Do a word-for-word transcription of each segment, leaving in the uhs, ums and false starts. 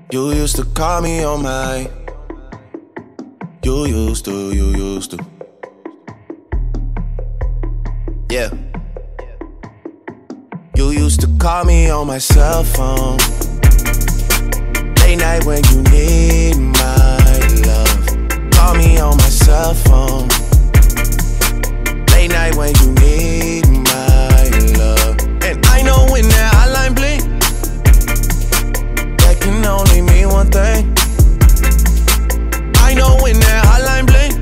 You used to call me on my. You used to, you used to. Yeah. You used to call me on my cell phone. Late night when you need my love. Call me on my cell phone. Late night when you need my love. And I know when that hotline bling, that can only mean one thing. I know when that hotline bling,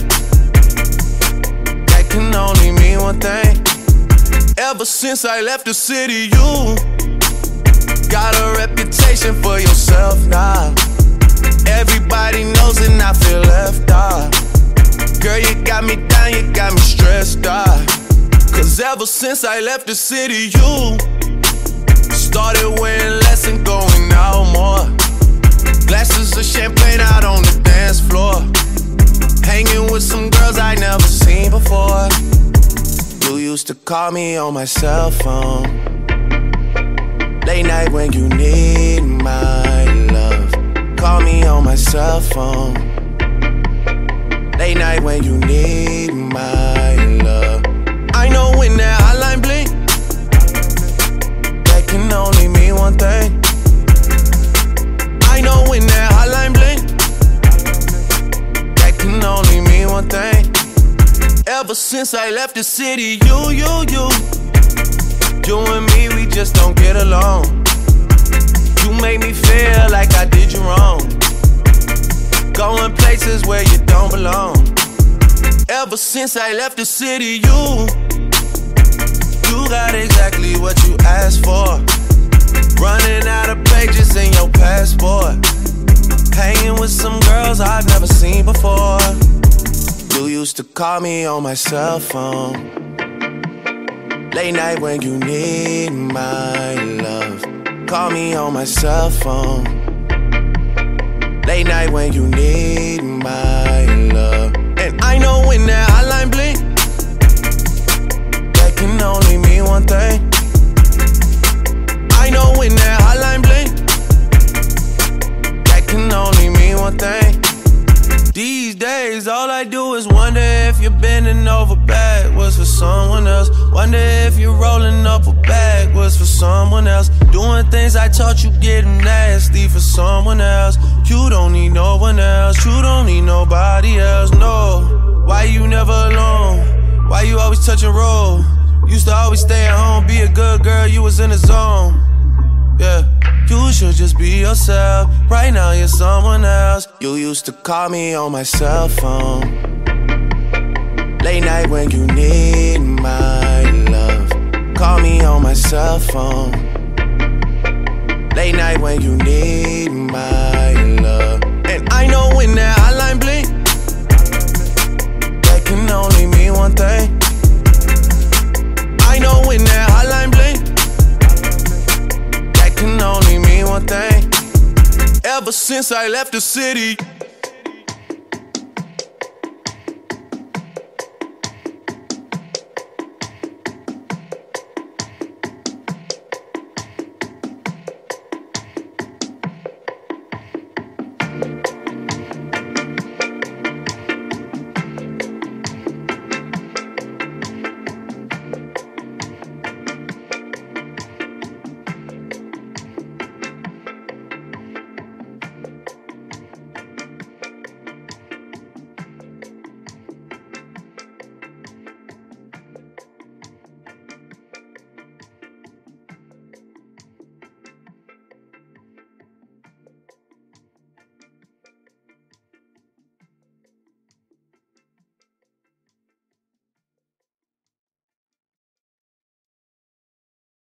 that can only mean one thing. Ever since I left the city, you got a reputation for yourself now. Everybody knows and I feel left out. Girl, you got me down, you got me stressed out. Cause ever since I left the city, you started wearing less and going out more. Glasses of champagne out on the dance floor. Hanging with some girls I never seen before. You used to call me on my cell phone. Late night when you need my love. Call me on my cell phone. Late night when you need my love. I know when that hotline bling, that can only mean one thing. I know when that hotline bling, that can only mean one thing. Ever since I left the city, you, you, you You and me, we just don't get along. You make me feel like I did you wrong. Going places where you don't belong. Ever since I left the city, you You got exactly what you asked for. Running out of pages in your passport. Hanging with some girls I've never seen before. You used to call me on my cell phone. Late night when you need my love. Call me on my cell phone. Late night when you need my love. And I know when that hotline bling, that can only mean one thing. I know when that hotline bling, that can only mean one thing. These days, all I do is wonder if you're bending over backwards for someone else. Wonder if you're rolling up a backwards for someone else. Doing things I taught you getting nasty for someone else. You don't need no one else. You don't need nobody else, no. Why you never alone? Why you always touch and roll? Used to always stay at home, be a good girl, you was in the zone. Yeah. You should just be yourself. Right now you're someone else. You used to call me on my cell phone. Late night when you need my love. Call me on my cell phone. Late night when you need my love. And I know when that hotline bling, that can only mean one thing. I know when that hotline bling, can only mean one thing. Ever since I left the city.